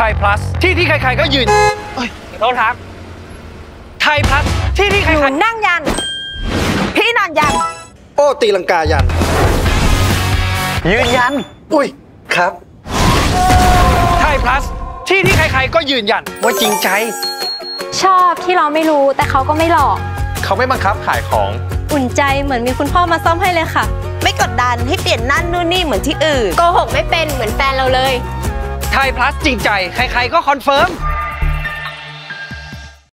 ยพลัสที่ใครๆก็ยืนโทษครับไทยพลัสที่ใครๆนั่งยันพี่นอนยันโอ้ตีลังกายันยืนยันอุ้ยครับไทยพลัสที่ใครๆก็ยืนยันว่าจริงใจชอบที่เราไม่รู้แต่เขาก็ไม่หลอกเขาไม่บังคับขายของอุ่นใจเหมือนมีคุณพ่อมาซ่อมให้เลยค่ะไม่กดดันให้เปลี่ยนนั่นนู่นนี่เหมือนที่อื่นโกหกไม่เป็นเหมือนแฟนเราเลยไทยพลัสจริงใจใครๆก็คอนเฟิร์ม